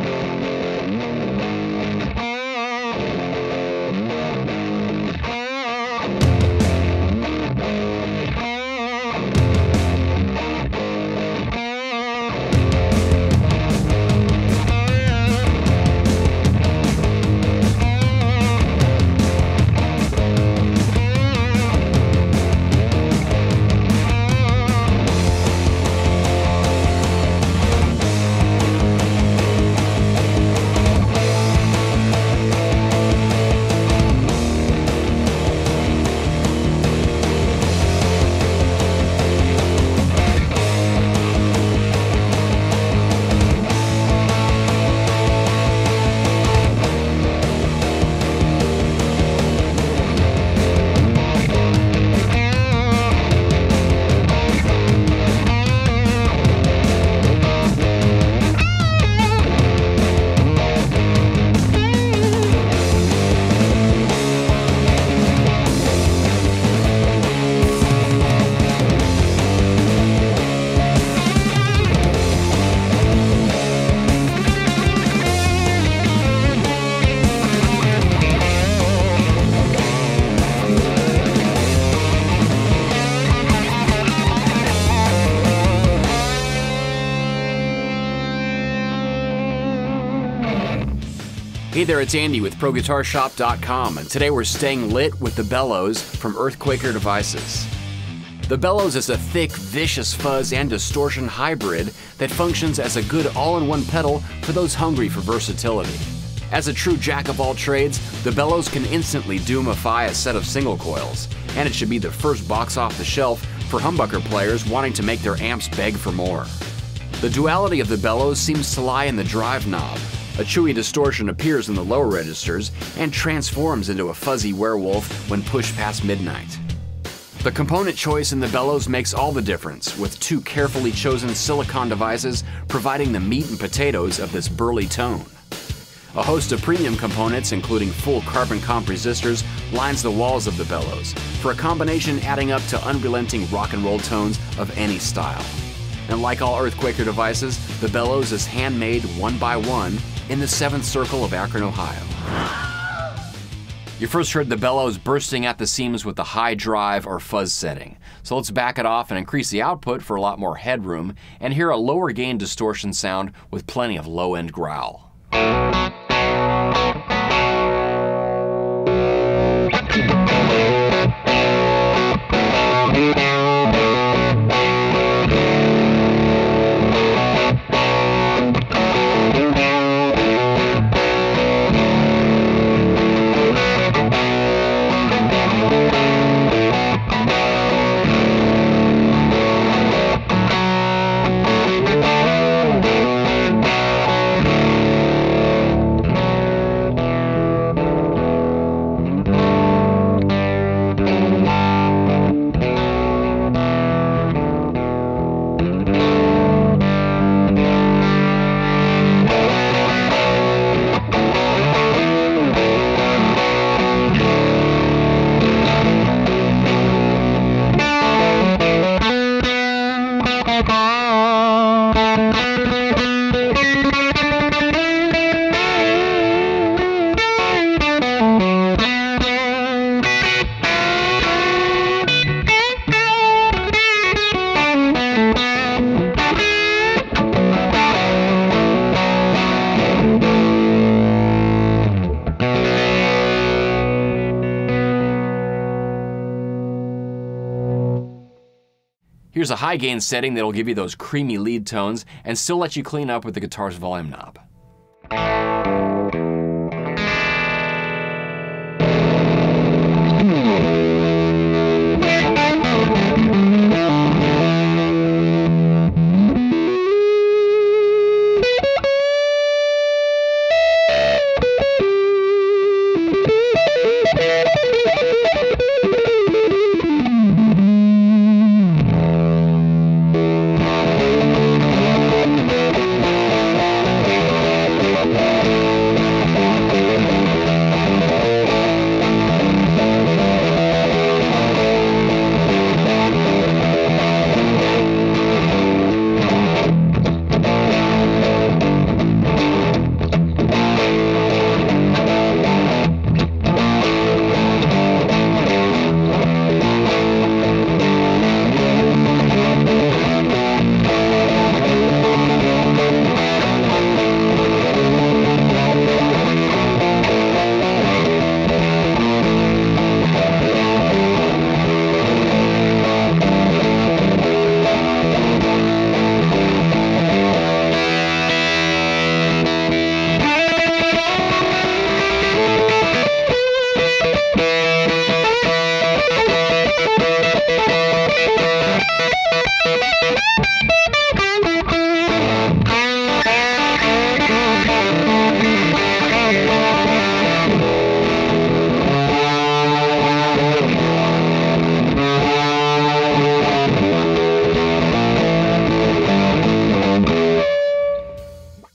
Hey there, it's Andy with ProGuitarShop.com, and today we're staying lit with the Bellows from Earthquaker Devices. The Bellows is a thick, vicious fuzz and distortion hybrid that functions as a good all-in-one pedal for those hungry for versatility. As a true jack-of-all-trades, the Bellows can instantly doomify a set of single coils, and it should be the first box off the shelf for humbucker players wanting to make their amps beg for more. The duality of the Bellows seems to lie in the drive knob. A chewy distortion appears in the lower registers and transforms into a fuzzy werewolf when pushed past midnight. The component choice in the Bellows makes all the difference, with two carefully chosen silicon devices providing the meat and potatoes of this burly tone. A host of premium components, including full carbon comp resistors, lines the walls of the Bellows, for a combination adding up to unrelenting rock and roll tones of any style. And like all Earthquaker devices, the Bellows is handmade one by one in the 7th Circle of Akron, Ohio. You first heard the Bellows bursting at the seams with the high drive or fuzz setting. So let's back it off and increase the output for a lot more headroom and hear a lower gain distortion sound with plenty of low-end growl. Here's a high gain setting that'll give you those creamy lead tones and still let you clean up with the guitar's volume knob.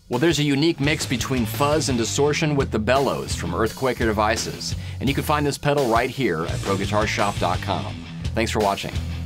Well, there's a unique mix between fuzz and distortion with the Bellows from Earthquaker Devices, and you can find this pedal right here at ProGuitarShop.com. Thanks for watching.